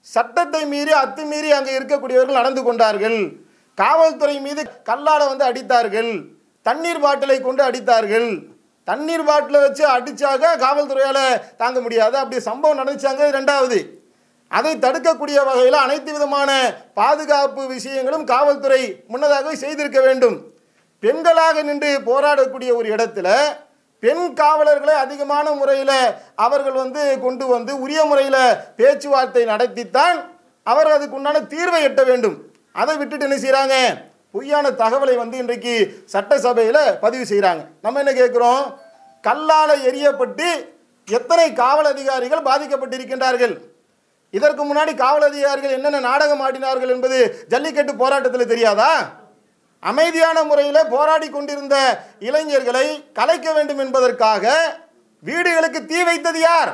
சட்டத்தை மீறி அத்துமீறி அங்கே இருக்கக்கூடியவர்கள் நடந்து கொண்டார்கள். காவல்துறை மீது கல்லால வந்து அடித்தார்கள், தண்ணீர் பாட்டிலை கொண்டு அடித்தார்கள். தண்ணீர் பாட்டிலை வச்சு அடிச்சாக காவல்துறையால் தாங்க முடியாது. அப்படி சம்பவம் நடந்துச்சாங்க. ரெண்டாவது, அதை தடுக்கக்கூடிய வகையில் அனைத்து விதமான பாதுகாப்பு விஷயங்களும் காவல்துறை முன்னதாகவே செய்திருக்க வேண்டும். பெண்களாக நின்று போராடக்கூடிய ஒரு இடத்துல பெண் காவலர்களை அதிகமான முறையில் அவர்கள் வந்து கொண்டு வந்து உரிய முறையில் பேச்சுவார்த்தை நடத்தித்தான் அவர் அதுக்கு உண்டான தீர்வை எட்ட வேண்டும். அதை விட்டுட்டு என்ன செய்கிறாங்க, பொய்யான தகவலை வந்து இன்றைக்கு சட்டசபையில் பதிவு செய்கிறாங்க. நம்ம என்ன கேட்குறோம், கல்லால் எரியப்பட்டு எத்தனை காவல் அதிகாரிகள் பாதிக்கப்பட்டிருக்கின்றார்கள்? இதற்கு முன்னாடி காவல் அதிகாரிகள் என்னென்ன நாடகம் ஆடினார்கள் என்பது ஜல்லிக்கட்டு போராட்டத்தில் தெரியாதா? அமைதியான முறையில் போராடி கொண்டிருந்த இளைஞர்களை கலைக்க வேண்டும் என்பதற்காக வீடுகளுக்கு தீ வைத்தது யார்?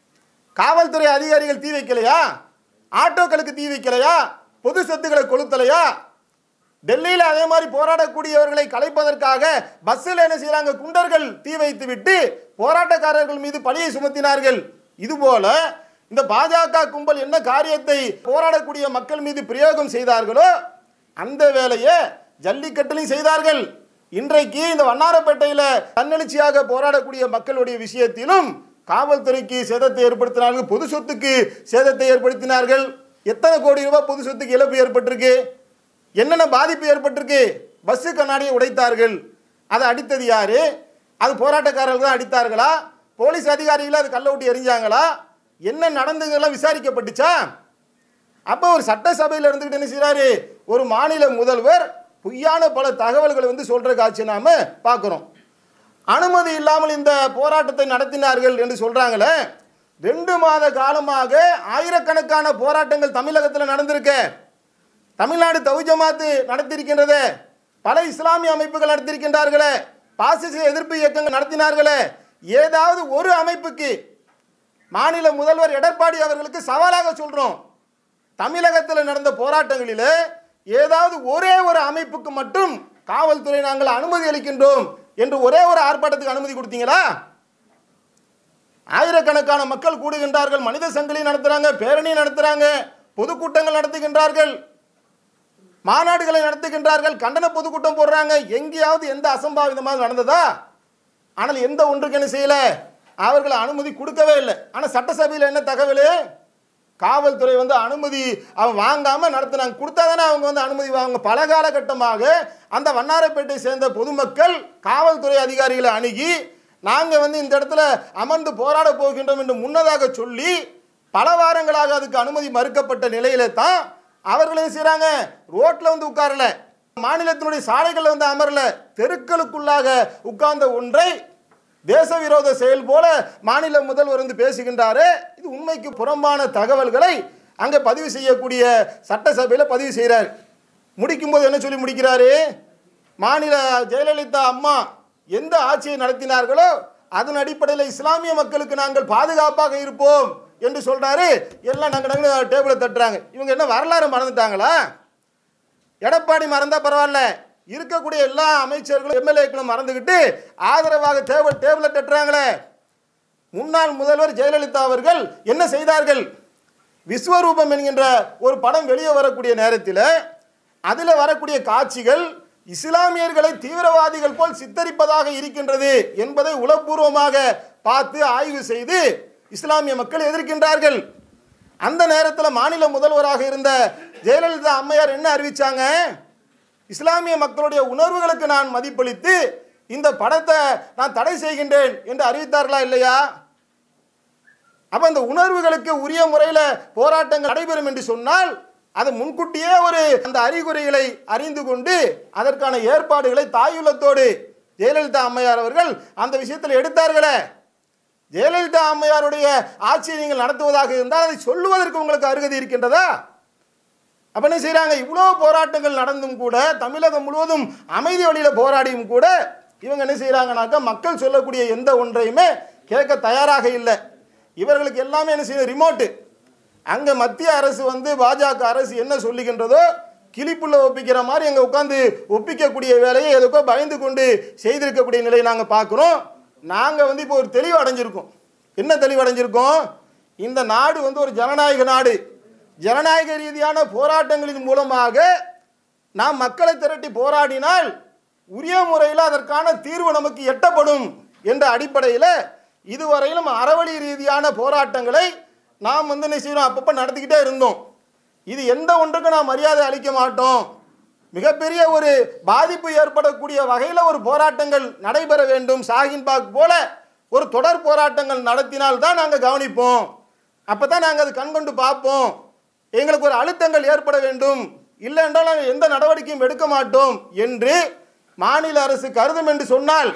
காவல்துறை அதிகாரிகள் தீ வைக்கலையா? ஆட்டோக்களுக்கு தீ வைக்கலையா? பொது சொத்துக்களை கொளுத்தலையா? டெல்லியில் அதே மாதிரி போராடக்கூடியவர்களை கலைப்பதற்காக பஸ்ஸில் என்ன செய்யறாங்க, குண்டர்கள் தீ வைத்து விட்டு போராட்டக்காரர்கள் மீது பழியை சுமத்தினார்கள். இதுபோல இந்த பாஜக கும்பல் என்ன காரியத்தை போராடக்கூடிய மக்கள் மீது பிரயோகம் செய்தார்களோ அந்த வேலையை ஜல்லிக்கட்டிலையும் செய்தார்கள். இன்றைக்கு இந்த வண்ணாரப்பேட்டையில் தன்னெழுச்சியாக போராடக்கூடிய மக்களுடைய விஷயத்திலும் காவல்துறைக்கு சேதத்தை ஏற்படுத்தினார்கள், பொது சொத்துக்கு சேதத்தை ஏற்படுத்தினார்கள். எத்தனை கோடி ரூபாய் பொது சொத்துக்கு இழப்பு ஏற்பட்டிருக்கு, என்னென்ன பாதிப்பு ஏற்பட்டிருக்கு? பஸ்ஸு கண்ணாடியை உடைத்தார்கள். அதை அடித்தது யாரு? அது போராட்டக்காரர்கள் தான் அடித்தார்களா? போலீஸ் அதிகாரிகள் அது கல்ல விட்டு எரிஞ்சாங்களா? என்ன நடந்ததெல்லாம் விசாரிக்கப்பட்டுச்சா? அப்போ ஒரு சட்டசபையில் இருந்துகிட்டு என்ன செய்யறாரு, ஒரு மாநில முதல்வர் பொய்யான பல தகவல்களை வந்து சொல்ற காட்சி நாம பார்க்கிறோம். அனுமதி இல்லாமல் இந்த போராட்டத்தை நடத்தினார்கள் என்று சொல்றாங்களே. 2 மாத காலமாக ஆயிரக்கணக்கான போராட்டங்கள் தமிழகத்தில் நடந்திருக்க. தமிழ்நாடு தௌஹீத் ஜமாத் நடத்தியிருக்கின்றது, பல இஸ்லாமிய அமைப்புகள் நடத்தியிருக்கின்றார்களே, பாசிச எதிர்ப்பு இயக்கங்கள் நடத்தினார்களே. ஏதாவது ஒரு அமைப்புக்கு மாநில முதல்வர் எடப்பாடி அவர்களுக்கு சவாலாக சொல்றோம், தமிழகத்தில் நடந்த போராட்டங்களில் ஏதாவது ஒரே ஒரு அமைப்புக்கு மட்டும் காவல்துறை நாங்கள் அனுமதி அளிக்கின்றோம் என்று ஒரே ஒரு ஆர்ப்பாட்டத்துக்கு அனுமதி கொடுத்தீங்களா? ஆயிரக்கணக்கான மக்கள் கூடுகின்றார்கள், மனித சங்கிலி நடத்துறாங்க, பேரணி நடத்துறாங்க, பொதுக்கூட்டங்கள் நடத்துகின்றார்கள், மாநாடுகளை நடத்துகின்றார்கள், கண்டன பொதுக்கூட்டம் போடுறாங்க. எங்கேயாவது எந்த அசம்பாவிதமாக நடந்ததா? ஆனால் எந்த ஒன்றுக்கு என்ன செய்யல, அவர்கள் அனுமதி கொடுக்கவே இல்லை. ஆனால் சட்டசபையில் என்ன தகவல், காவல்துறை வந்து அனுமதி அவன் வாங்காம நடத்தினாங்க. கொடுத்தா தானே அவங்க வந்து அனுமதி வாங்க. பல காலகட்டமாக அந்த வண்ணாரப்பேட்டை சேர்ந்த பொதுமக்கள் காவல்துறை அதிகாரிகளை அணுகி நாங்கள் வந்து இந்த இடத்துல அமர்ந்து போராட போகின்றோம் என்று முன்னதாக சொல்லி பல வாரங்களாக அதுக்கு அனுமதி மறுக்கப்பட்ட நிலையில தான் அவர்களையும் செய்கிறாங்க. ரோட்டில் வந்து உட்காரல, மாநிலத்தினுடைய சாலைகளில் வந்து அமரல, தெருக்களுக்குள்ளாக உட்கார்ந்த ஒன்றை தேச விரோத செயல் போல மாநில முதல்வர் வந்து பேசுகின்றாரு. இது உண்மைக்கு புறம்பான தகவல்களை அங்கே பதிவு செய்யக்கூடிய சட்டசபையில் பதிவு செய்கிறார். முடிக்கும்போது என்ன சொல்லி முடிக்கிறாரு, மாநில ஜெயலலிதா அம்மா எந்த ஆட்சியை நடத்தினார்களோ அதன் அடிப்படையில் இஸ்லாமிய மக்களுக்கு நாங்கள் பாதுகாப்பாக இருப்போம் என்று சொல்றாரு. எல்லாம் நாங்கள் டேபிளை தட்டுறாங்க. இவங்க என்ன வரலாறு மறந்துட்டாங்களா? எடப்பாடி மறந்தா பரவாயில்ல, இருக்கக்கூடிய எல்லா அமைச்சர்களும் எம்எல்ஏக்களும் மறந்துகிட்டு ஆதரவாக டேபிளை தட்டுறாங்களே. முன்னாள் முதல்வர் ஜெயலலிதா அவர்கள் என்ன செய்தார்கள்? விஸ்வரூபம் என்கின்ற ஒரு படம் வெளியே வரக்கூடிய நேரத்தில் அதில் வரக்கூடிய காட்சிகள் இஸ்லாமியர்களை தீவிரவாதிகள் போல் சித்தரிப்பதாக இருக்கின்றது என்பதை உளப்பூர்வமாக பார்த்து ஆய்வு செய்து இஸ்லாமிய மக்கள் எதிர்க்கின்றார்கள். அந்த நேரத்தில் மாநில முதல்வராக இருந்த ஜெயலலிதா அம்மையார் என்ன அறிவிச்சாங்க, இஸ்லாமிய மக்களுடைய உணர்வுகளுக்கு நான் மதிப்பளித்து இந்த படத்தை நான் தடை செய்கின்றேன் என்று அறிவித்தார்களா இல்லையா? அப்ப அந்த உணர்வுகளுக்கு உரிய முறையில் போராட்டங்கள் நடைபெறும் என்று சொன்னால் அது முன்கூட்டியே ஒரு அந்த அறிகுறிகளை அறிந்து கொண்டு அதற்கான ஏற்பாடுகளை தாயுள்ளத்தோடு ஜெயலலிதா அம்மையார் அவர்கள் அந்த விஷயத்தில் எடுத்தார்களே. ஜெயலலிதா அம்மையாருடைய ஆட்சியை நீங்கள் நடத்துவதாக இருந்தால் அதை சொல்லுவதற்கு உங்களுக்கு அருகதை இருக்கின்றதா? அப்ப என்ன செய்யறாங்க, இவ்வளோ போராட்டங்கள் நடந்தும் கூட தமிழகம் முழுவதும் அமைதி வழியில் போராடியும் கூட இவங்க என்ன செய்யறாங்கனாக்கா மக்கள் சொல்லக்கூடிய எந்த ஒன்றையுமே கேட்க தயாராக இல்லை. இவர்களுக்கு எல்லாமே என்ன செய்ய ரிமோட்டு. அங்கே மத்திய அரசு வந்து பாஜக அரசு என்ன சொல்லுகின்றதோ கிளிப்புள்ள ஒப்பிக்கிற மாதிரி அங்கே உட்காந்து ஒப்பிக்கக்கூடிய வேலையை எதுக்கோ பயந்து கொண்டு செய்திருக்கக்கூடிய நிலையை நாங்கள் பார்க்குறோம். நாங்கள் வந்து இப்போ ஒரு தெளிவு அடைஞ்சிருக்கோம். என்ன தெளிவு அடைஞ்சிருக்கோம், இந்த நாடு வந்து ஒரு ஜனநாயக நாடு, ஜனநாயக ரீதியான போராட்டங்களின் மூலமாக நாம் மக்களை திரட்டி போராடினால் உரிய முறையில் அதற்கான தீர்வு நமக்கு எட்டப்படும் என்ற அடிப்படையில் இதுவரையிலும் அறவழி ரீதியான போராட்டங்களை நாம் என்ன செய்யணும், அப்பப்போ நடத்திக்கிட்டே இருந்தோம். இது எந்த ஒன்றுக்கும் நாம் மரியாதை அளிக்க மாட்டோம். மிகப்பெரிய ஒரு பாதிப்பு ஏற்படக்கூடிய வகையில் ஒரு போராட்டங்கள் நடைபெற வேண்டும். ஷாஹீன்பாக் போல ஒரு தொடர் போராட்டங்கள் நடத்தினால்தான் நாங்கள் கவனிப்போம், அப்போ தான் நாங்கள் அது கண்கொண்டு பார்ப்போம். எங்களுக்கு ஒரு அழுத்தங்கள் ஏற்பட வேண்டும், இல்லை என்றால் நாங்கள் எந்த நடவடிக்கையும் எடுக்க மாட்டோம் என்று மாநில அரசு கருதும் என்று சொன்னால்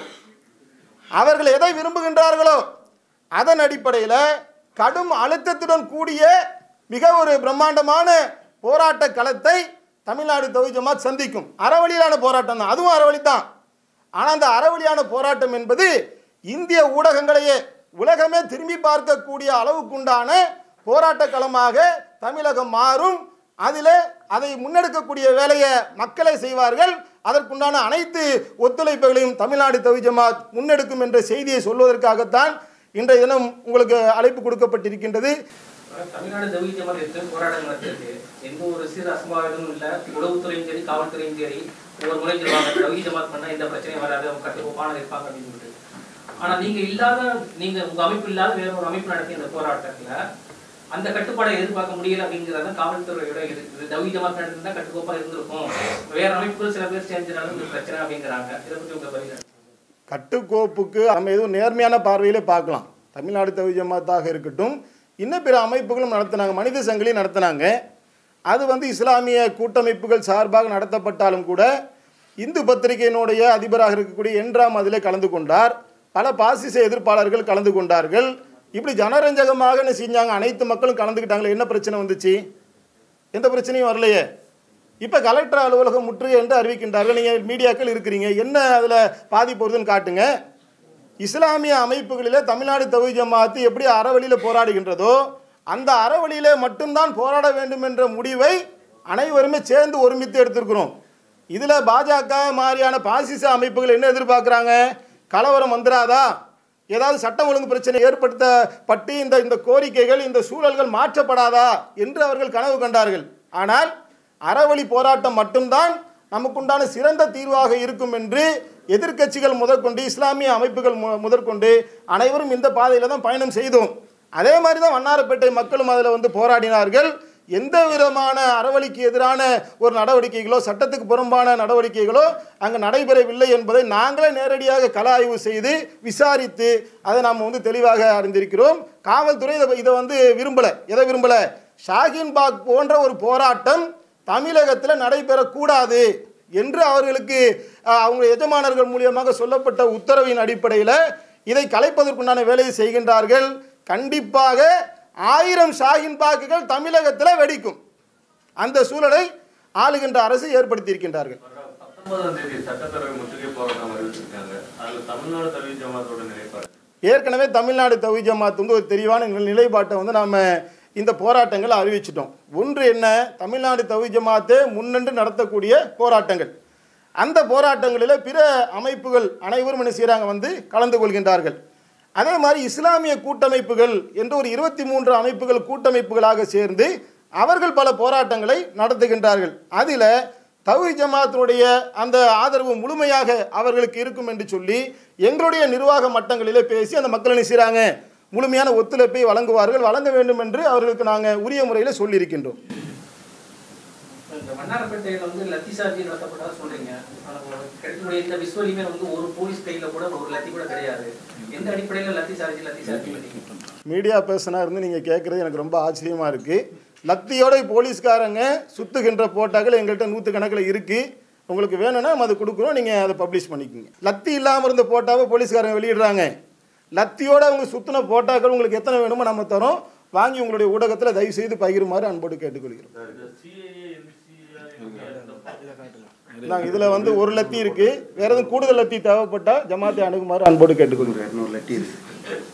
அவர்கள் எதை விரும்புகின்றார்களோ அதன் அடிப்படையில் கடும் அழுத்தத்துடன் கூடிய மிக ஒரு பிரம்மாண்டமான போராட்ட களத்தை தமிழ்நாடு தௌஹீத் ஜமாத் சந்திக்கும். அறவழியிலான போராட்டம் தான், அதுவும் அறவழி தான். ஆனால் அந்த அறவழியான போராட்டம் என்பது இந்திய ஊடகங்களையே உலகமே திரும்பி பார்க்கக்கூடிய அளவுக்குண்டான போராட்ட களமாக தமிழகம் மாறும். அதில் அதை முன்னெடுக்கக்கூடிய வேலையை மக்களே செய்வார்கள். அதற்குண்டான அனைத்து ஒத்துழைப்புகளையும் தமிழ்நாடு தௌஹீத் ஜமாத் முன்னெடுக்கும் என்ற செய்தியை சொல்வதற்காகத்தான் இன்றைய தினம் உங்களுக்கு அழைப்பு கொடுக்கப்பட்டிருக்கின்றது. தமிழ்நாடு தௌஹீத் ஜமாத் எத்தனை போராட்டம் நடத்திருக்கு, எந்த ஒரு சிறு அசம்பாவிதமும் இல்லை. உளவுத்துறையும் சரி காவல்துறையும் சரி ஒவ்வொரு முறை தௌஹீத் ஜமாத் பண்ணால் எந்த பிரச்சனையும் வராது, அவங்க கட்டுக்கோப்பான இருப்பாங்க அப்படின்னு சொல்லிட்டு. ஆனால் நீங்கள் உங்கள் அமைப்பு இல்லாத வேற ஒரு அமைப்பு நடத்திய இந்த போராட்டத்தில் அந்த கட்டுப்பாடை எதிர்பார்க்க முடியல அப்படிங்கிறத காவல்துறையோட இருக்குது. தௌஹீத் ஜமாத் நடத்திருந்தா கட்டுக்கோப்பாக இருந்திருக்கும், வேற அமைப்புகள் சில பேர் சேர்ந்துனாலும் இந்த பிரச்சனை அப்படிங்கிறாங்க. இதை பற்றி உங்கள் பதில்? கட்டுக்கோப்புக்கு நம்ம எதுவும் நேர்மையான பார்வையிலே பார்க்கலாம். தமிழ்நாடு தௌஹீத் ஜமாத்தாக இருக்கட்டும், இன்னும் பிற அமைப்புகளும் நடத்தினாங்க, மனித சங்கிலி நடத்தினாங்க. அது இஸ்லாமிய கூட்டமைப்புகள் சார்பாக நடத்தப்பட்டாலும் கூட இந்து பத்திரிகையினுடைய அதிபராக இருக்கக்கூடிய என்ராம் அதில் கலந்து கொண்டார். பல பாசிச எதிர்ப்பாளர்கள் கலந்து கொண்டார்கள். இப்படி ஜனரஞ்சகமாக என்ன செஞ்சாங்க, அனைத்து மக்களும் கலந்துக்கிட்டாங்களே. என்ன பிரச்சனை வந்துச்சு? எந்த பிரச்சனையும் வரலையே. இப்போ கலெக்டர் அலுவலகம் முற்றுகை என்று அறிவிக்கின்றார்கள். நீங்கள் மீடியாக்கள் இருக்கிறீங்க, என்ன அதில் பாதிப்பு வருதுன்னு காட்டுங்க. இஸ்லாமிய அமைப்புகளிலே தமிழ்நாடு தௌஹீத் ஜமாத் எப்படி அறவழியில் போராடுகின்றதோ அந்த அறவழியிலே மட்டும்தான் போராட வேண்டும் என்ற முடிவை அனைவருமே சேர்ந்து ஒருமித்து எடுத்திருக்கிறோம். இதில் பாஜக மாதிரியான பாசிச அமைப்புகள் என்ன எதிர்பார்க்குறாங்க? கலவரம் வந்துடாதா, ஏதாவது சட்டம் ஒழுங்கு பிரச்சனை ஏற்படுத்தப்பட்டு இந்த கோரிக்கைகள் இந்த சூழல்கள் மாற்றப்படாதா என்று அவர்கள் கனவு கண்டார்கள். ஆனால் அறவழி போராட்டம் மட்டும்தான் நமக்குண்டான சிறந்த தீர்வாக இருக்கும் என்று எதிர்க்கட்சிகள் முதற்கொண்டு இஸ்லாமிய அமைப்புகள் முதற்கொண்டு அனைவரும் இந்த பாதையில் தான் பயணம் செய்தோம். அதே மாதிரி தான் வண்ணாரப்பேட்டை மக்களும் அதில் போராடினார்கள். எந்த விதமான அறவழிக்கு எதிரான ஒரு நடவடிக்கைகளோ சட்டத்துக்கு புறம்பான நடவடிக்கைகளோ அங்கே நடைபெறவில்லை என்பதை நாங்களே நேரடியாக கள ஆய்வு செய்து விசாரித்து அதை நாம் தெளிவாக அறிந்திருக்கிறோம். காவல்துறை இதை விரும்பலை. எதை விரும்பலை? ஷாஹீன்பாக் போன்ற ஒரு போராட்டம் தமிழகத்தில் நடைபெறக்கூடாது என்று அவர்களுக்கு அவங்க எஜமானர்கள் மூலியமாக சொல்லப்பட்ட உத்தரவின் அடிப்படையில் இதை கலைப்பதற்குண்டான வேலையை செய்கின்றார்கள். கண்டிப்பாக 1000 ஷாஹீன்பாக்குகள் தமிழகத்தில் வெடிக்கும். அந்த சூழலை ஆளுகின்ற அரசு ஏற்படுத்தி இருக்கின்றார்கள். 19ஆம் தேதி சட்டப்பேரவை முற்றுகை போராட்டம் அறிவிச்சிருக்காங்க. அதில் தமிழ்நாடு தௌஹீத் ஜமாத்தோட நிலைப்பாடு? ஏற்கனவே தமிழ்நாடு தௌஹீத் ஜமாத் ஒரு தெளிவான நிலைப்பாட்டை நாம் இந்த போராட்டங்களை அறிவிச்சிட்டோம். ஒன்று என்ன, தமிழ்நாடு தௌஹீத் ஜமாத்தே முன்னின்று நடத்தக்கூடிய போராட்டங்கள். அந்த போராட்டங்களில் பிற அமைப்புகள் அனைவரும் என்ன செய்கிறாங்க, கலந்து கொள்கின்றார்கள். அதே மாதிரி இஸ்லாமிய கூட்டமைப்புகள் என்று ஒரு 23 அமைப்புகள் கூட்டமைப்புகளாக சேர்ந்து அவர்கள் பல போராட்டங்களை நடத்துகின்றார்கள். அதில் தௌஹீத் ஜமாத்தினுடைய அந்த ஆதரவு முழுமையாக அவர்களுக்கு இருக்கும் என்று சொல்லி எங்களுடைய நிர்வாக மட்டங்களிலே பேசி அந்த மக்கள் என்ன செய்கிறாங்க, முழுமையான ஒத்துழைப்பை வழங்குவார்கள், வழங்க வேண்டும் என்று அவர்களுக்கு நாங்கள் உரிய முறையில் சொல்லியிருக்கின்றோம். மன்னார்பேட்டையில் லத்தி சார்ஜி நடத்தப்பட்டதா சொல்றீங்க. இந்த விஸ்வலிமே ஒரு போலீஸ் கையில கூட ஒரு லத்தி கூட கிடையாது. எந்த அடிப்படையில் லத்தி சார்ஜி மீடியா பர்சனாக இருந்து நீங்கள் கேட்குறது எனக்கு ரொம்ப ஆச்சரியமாக இருக்குது. லத்தியோட போலீஸ்காரங்க சுற்றுகின்ற போட்டாக்கள் எங்கள்கிட்ட 100 கணக்கில் இருக்குது. உங்களுக்கு வேணும்னா நம்ம அதை கொடுக்குறோம், நீங்கள் அதை பப்ளிஷ் பண்ணிக்கோங்க. லத்தி இல்லாமல் இருந்த போட்டாவை போலீஸ்காரங்க வெளியிடுறாங்க. லத்தியோட அவங்க சுற்றின போட்டாக்கள் உங்களுக்கு எத்தனை வேணுமோ நம்ம தரோம், வாங்கி உங்களுடைய ஊடகத்தில் தயவு செய்து பகிருமாறு அன்போடு கேட்டுக்கொள்கிறோம். நாங்கள் இதில் ஒரு லத்தி இருக்குது, வேற எதுவும் கூடுதல் லத்தி தேவைப்பட்டால் ஜமாத்தை அணுகுமாறு அன்போடு கேட்டுக்கொள்கிறேன். 200 லத்தி இருக்குது.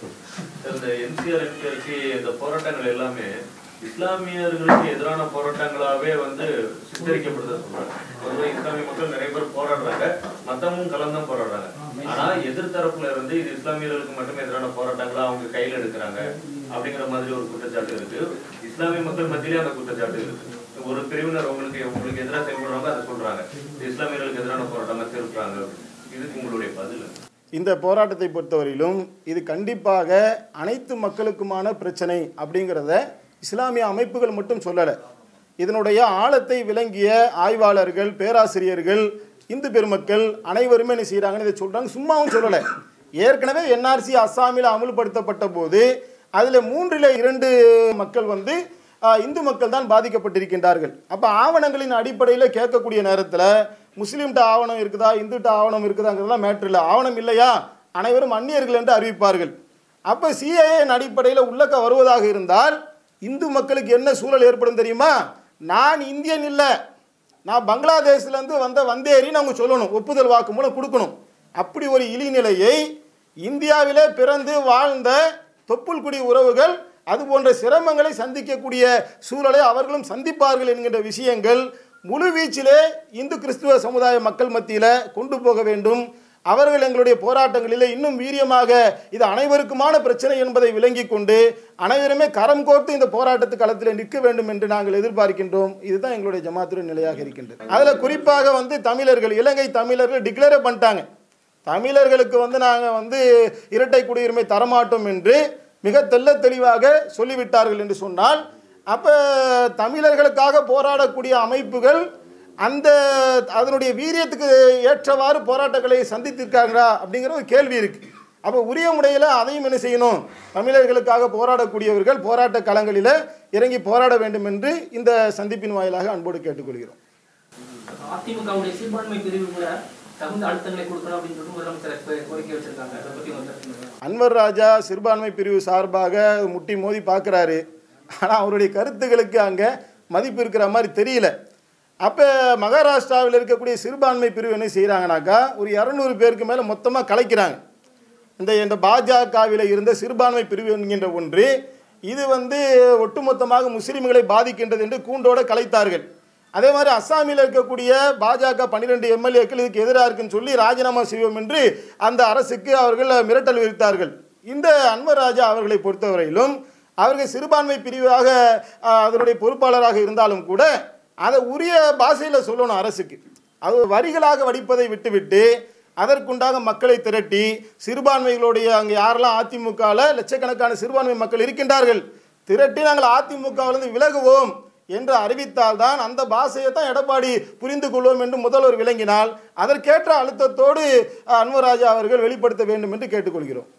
இந்த போராட்டங்கள் எல்லாமே இஸ்லாமியர்களுக்கு எதிரான போராட்டங்களாகவே சித்தரிக்கப்படுது சொல்றாங்க. பொதுவாக இஸ்லாமிய மக்கள் நிறைய பேர் போராடுறாங்க, மத்தமும் கலந்தும் போராடுறாங்க. ஆனா எதிர்த்தரப்புல இருந்து இது இஸ்லாமியர்களுக்கு மட்டுமே எதிரான போராட்டங்களா அவங்க கையில் எடுக்கிறாங்க அப்படிங்கிற மாதிரி ஒரு குற்றச்சாட்டு இருக்கு. இஸ்லாமிய மக்கள் மத்தியிலே அந்த குற்றச்சாட்டு இருக்கு. ஒரு பிரிவினர் உங்களுக்கு எதிராக செயல்படுறாங்க, அதை சொல்றாங்க இஸ்லாமியர்களுக்கு எதிரான போராட்டமா தெரிவிக்கிறாங்க. இதுக்கு உங்களுடைய பதில்? இந்த போராட்டத்தை பொறுத்தவரையிலும் இது கண்டிப்பாக அனைத்து மக்களுக்குமான பிரச்சனை அப்படிங்கிறத இஸ்லாமிய அமைப்புகள் மட்டும் சொல்லலை. இதனுடைய ஆழத்தை விளங்கிய ஆய்வாளர்கள், பேராசிரியர்கள், இந்து பெருமக்கள் அனைவருமே என்ன செய்கிறாங்கன்னு இதை சொல்கிறாங்க. சும்மாவும் சொல்லலை. ஏற்கனவே என்ஆர்சி அஸ்ஸாமில் அமுல்படுத்தப்பட்ட போது அதில் 3/2 மக்கள் வந்து இந்து மக்கள் தான் பாதிக்கப்பட்டிருக்கின்றார்கள். அப்போ ஆவணங்களின் அடிப்படையில் கேட்கக்கூடிய நேரத்தில் முஸ்லீம்கிட்ட ஆவணம் இருக்குதா, இந்துட்ட ஆவணம் இருக்குதாங்கிறதுலாம் மேட்ரு இல்லை. ஆவணம் இல்லையா, அனைவரும் அந்நியர்கள் என்று அறிவிப்பார்கள். அப்போ சிஏஏ அடிப்படையில் உள்ளக்க வருவதாக இருந்தால் இந்து மக்களுக்கு என்ன சூழல் ஏற்படும் தெரியுமா? நான் இந்தியன் இல்லை, நான் பங்களாதேஷ்லேருந்து வந்தேரின்னு அவங்க சொல்லணும், ஒப்புதல் வாக்கு மூலம் கொடுக்கணும். அப்படி ஒரு இழிநிலையை இந்தியாவிலே பிறந்து வாழ்ந்த தொப்புள் குடி உறவுகள் அது போன்ற சிரமங்களை சந்திக்கக்கூடிய சூழலை அவர்களும் சந்திப்பார்கள் என்கின்ற விஷயங்கள் முழுவீச்சிலே இந்து கிறிஸ்துவ சமுதாய மக்கள் மத்தியில் கொண்டு போக வேண்டும். அவர்கள் எங்களுடைய போராட்டங்களில் இன்னும் வீரியமாக இது அனைவருக்குமான பிரச்சனை என்பதை விளங்கி கொண்டு அனைவருமே கரம் கோர்த்து இந்த போராட்டத்து களத்தில் நிற்க வேண்டும் என்று நாங்கள் எதிர்பார்க்கின்றோம். இதுதான் எங்களுடைய ஜமாத்துடைய நிலையாக இருக்கின்றது. அதில் குறிப்பாக தமிழர்கள், இலங்கை தமிழர்கள் டிக்ளேர் பண்ணிட்டாங்க, தமிழர்களுக்கு நாங்கள் இரட்டை குடியுரிமை தரமாட்டோம் என்று மிக தெள்ள தெளிவாக சொல்லிவிட்டார்கள் என்று சொன்னால், அப்போ தமிழர்களுக்காக போராடக்கூடிய அமைப்புகள் அதனுடைய வீரியத்துக்கு ஏற்றவாறு போராட்டங்களை சந்தித்திருக்காங்களா அப்படிங்கிற ஒரு கேள்வி இருக்கு. அப்போ உரிய முறையில் அதையும் என்ன செய்யணும், தமிழர்களுக்காக போராடக்கூடியவர்கள் போராட்ட களங்களில் இறங்கி போராட வேண்டும் என்று இந்த சந்திப்பின் வாயிலாக அன்போடு கேட்டுக்கொள்கிறோம். அதிமுகவுடைய சிறுபான்மை பிரிவு கூட தகுந்த அழுத்தங்களை கொடுக்கணும் அப்படின்னு சொல்லி முதலமைச்சர் கோரிக்கை வச்சிருக்காங்க. அதை பற்றி அன்வர் ராஜா சிறுபான்மை பிரிவு சார்பாக முட்டி மோதி பார்க்குறாரு. ஆனால் அவருடைய கருத்துக்களுக்கு அங்கே மதிப்பு இருக்கிற மாதிரி தெரியல. அப்போ மகாராஷ்டிராவில் இருக்கக்கூடிய சிறுபான்மை பிரிவு என்ன செய்கிறாங்கனாக்கா, ஒரு 200 பேருக்கு மேலே மொத்தமாக கலைக்கிறாங்க. இந்த பாஜகவில் இருந்த சிறுபான்மை பிரிவு என்கின்ற ஒன்று இது ஒட்டுமொத்தமாக முஸ்லீம்களை பாதிக்கின்றது என்று கூண்டோடு கலைத்தார்கள். அதே மாதிரி அஸ்ஸாமில் இருக்கக்கூடிய பாஜக 12 எம்எல்ஏக்கள் இதுக்கு எதிராக இருக்குன்னு சொல்லி ராஜினாமா செய்வோம் என்று அந்த அரசுக்கு அவர்கள் மிரட்டல் விடுத்தார்கள். இந்த அன்வர் ராஜா அவர்களை பொறுத்தவரையிலும் அவர்கள் சிறுபான்மை பிரிவாக அதனுடைய பொறுப்பாளராக இருந்தாலும் கூட அதை உரிய பாஷையில் சொல்லணும் அரசுக்கு. அது வரிகளாக வடிப்பதை விட்டுவிட்டு அதற்குண்டாக மக்களை திரட்டி சிறுபான்மைகளுடைய அங்கே யாரெல்லாம் அதிமுகவில் லட்சக்கணக்கான சிறுபான்மை மக்கள் இருக்கின்றார்கள் திரட்டி நாங்கள் அதிமுகவிலிருந்து விலகுவோம் என்று அறிவித்தால்தான் அந்த பாஷையை தான் எடப்பாடி புரிந்து கொள்வோம் என்று முதல்வர் விளங்கினால் அதற்கேற்ற அழுத்தத்தோடு அன்வர் ராஜா அவர்கள் வெளிப்படுத்த வேண்டும் என்று கேட்டுக்கொள்கிறோம்.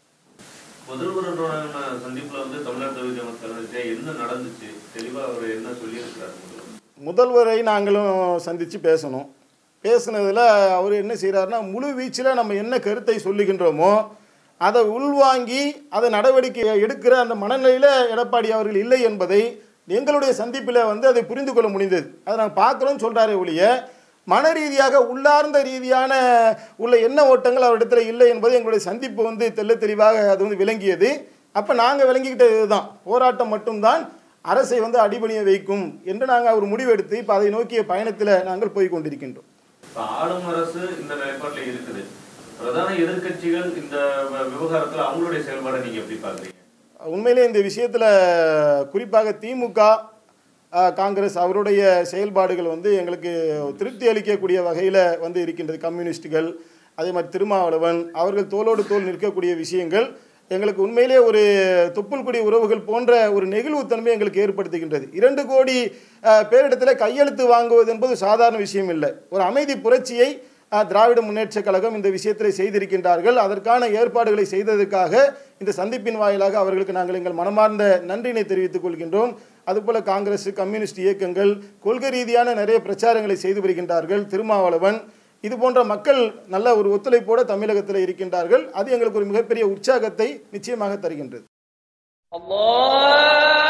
முதல்வரோட சந்திப்புல தமிழ்நாடு என்ன நடந்துச்சு தெளிவா அவர் என்ன சொல்லியிருக்கிறார்? முதல்வரை நாங்களும் சந்தித்து பேசணும். பேசுனதில் அவர் என்ன செய்கிறாருன்னா, முழு வீச்சில் நம்ம என்ன கருத்தை சொல்லுகின்றோமோ அதை உள்வாங்கி அதை நடவடிக்கை எடுக்கிற அந்த மனநிலையில் எடப்பாடி அவர்கள் இல்லை என்பதை எங்களுடைய சந்திப்பில் அதை புரிந்து கொள்ள முடிந்தது. அதை நாங்கள் பார்க்குறோன்னு சொல்கிறாரே ஒழிய மன ரீதியாக உள்ளார்ந்த ரீதியான உள்ள எண்ண ஓட்டங்கள் அவரிடத்தில் இல்லை என்பது எங்களுடைய சந்திப்பு தெள்ள தெளிவாக அது விளங்கியது. அப்போ நாங்கள் விளங்கிக்கிட்டது இதுதான், போராட்டம் மட்டும்தான் அரசை அடிபணிய வைக்கும் என்று நாங்கள் ஒரு முடிவெடுத்து இப்போ அதை நோக்கிய பயணத்தில் நாங்கள் போய் கொண்டிருக்கின்றோம். ஆளும் அரசு இந்த நிலைப்பாட்டில் இருக்குது, பிரதான எதிர்கட்சிகள் இந்த விவகாரத்தில் அவங்களுடைய செயல்பாடை நீங்கள் எப்படி பார்க்குறீங்க? உண்மையிலே இந்த விஷயத்தில் குறிப்பாக திமுக, காங்கிரஸ் அவருடைய செயல்பாடுகள் எங்களுக்கு திருப்தி அளிக்கக்கூடிய வகையில் இருக்கின்றது. கம்யூனிஸ்டுகள் அதே மாதிரி திருமாவளவன் அவர்கள் தோளோடு தோல் நிற்கக்கூடிய விஷயங்கள் எங்களுக்கு உண்மையிலே ஒரு தொப்புள்குடி உறவுகள் போன்ற ஒரு நெகிழ்வுத்தன்மை எங்களுக்கு ஏற்படுத்துகின்றது. 2 கோடி பேரிடத்தில் கையெழுத்து வாங்குவது என்பது சாதாரண விஷயம் இல்லை. ஒரு அமைதி புரட்சியை திராவிட முன்னேற்ற கழகம் இந்த விஷயத்தில் செய்திருக்கின்றார்கள். அதற்கான ஏற்பாடுகளை செய்ததற்காக இந்த சந்திப்பின் வாயிலாக அவர்களுக்கு நாங்கள் எங்கள் மனமார்ந்த நன்றினை தெரிவித்துக் கொள்கின்றோம். அதுபோல காங்கிரஸ், கம்யூனிஸ்ட் இயக்கங்கள் கொள்கை ரீதியான நிறைய பிரச்சாரங்களை செய்து வருகின்றார்கள். திருமாவளவன் இது போன்ற மக்கள் நல்ல ஒரு ஒத்துழைப்போடு தமிழகத்தில் இருக்கின்றார்கள். அது எங்களுக்கு ஒரு மிகப்பெரிய உற்சாகத்தை நிச்சயமாக தருகின்றது.